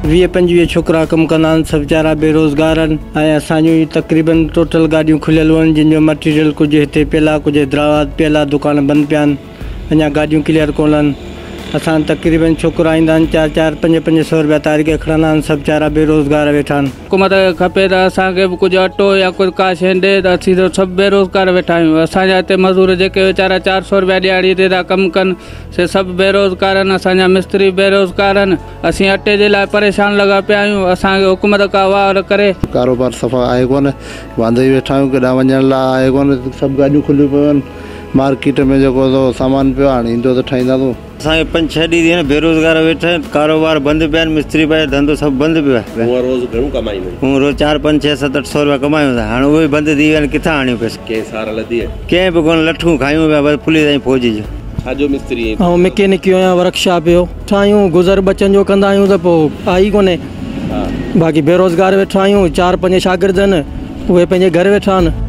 20-25 छोकरा कम कंदा आहिनि, सभु वीचारा बेरोज़गार आहिनि ऐं असांजूं तक़रीबन टोटल गाॾियूं खुलियल आहिनि जिन जो मटीरियल कुझु हिते पियल आहे, कुझु हैदराबाद पियल आहे, दुकान बंदि पिया आहिनि, अञा गाॾियूं क्लियर कोन आहिनि। असां तक़रीबन छोकिरा ईंदा आहिनि 4-4, 5-500 रुपया तारीख़ खणंदा आहिनि, सभु वीचारा बेरोज़गार वेठा आहिनि। हुकूमत खपे त असांखे बि कुझु अटो या कुझु का शइ ॾे त असीं त सभु बेरोज़गार वेठा आहियूं। असांजा हिते मज़दूर जेके वीचारा 400 रुपया ॾियाड़ी ते था कमु कनि, से सभु बेरोज़गार आहिनि। असांजा मिस्त्री बेरोज़गार आहिनि, असीं अटे जे लाइ परेशान लॻा पिया आहियूं। असांखे हुकूमत का वार करे कारोबार सफ़ा आहे कोन, वांदे ई वेठा आहियूं, केॾांहुं वञण लाइ आहे कोन, सभु गाॾियूं खुलियूं पियूं आहिनि। मार्केट में जेको सामान पियो हाणे ईंदो त ठाहींदासीं। असांखे 5-6 ॾींहं थी आहिनि बेरोज़गार वेठा आहिनि, कारोबार बंदि पिया आहिनि, मिस्त्री पिया, धंधो सभु बंदि पियो आहे। रोज़ घणो कमाईंदा आहिनि? हूअं रोज़ 4-5-6-7-800 रुपया कमायूं था, हाणे उहे बंदि थी विया आहिनि, किथां आणियूं पैसा? कंहिं सहारा लधी आहे? कंहिं बि कोन, लठूं खायूं पिया बसि पुलिस ऐं फौज जो। छाजो मिस्त्री? ऐं मैकेनिक आहियां, वर्कशॉप जो ठाहियूं, गुज़र बचनि जो कंदा आहियूं त पोइ आई कोन्हे। बाक़ी बेरोज़गार वेठा आहियूं, 4-5 शागिर्द आहिनि, उहे पंहिंजे घर वेठा आहिनि।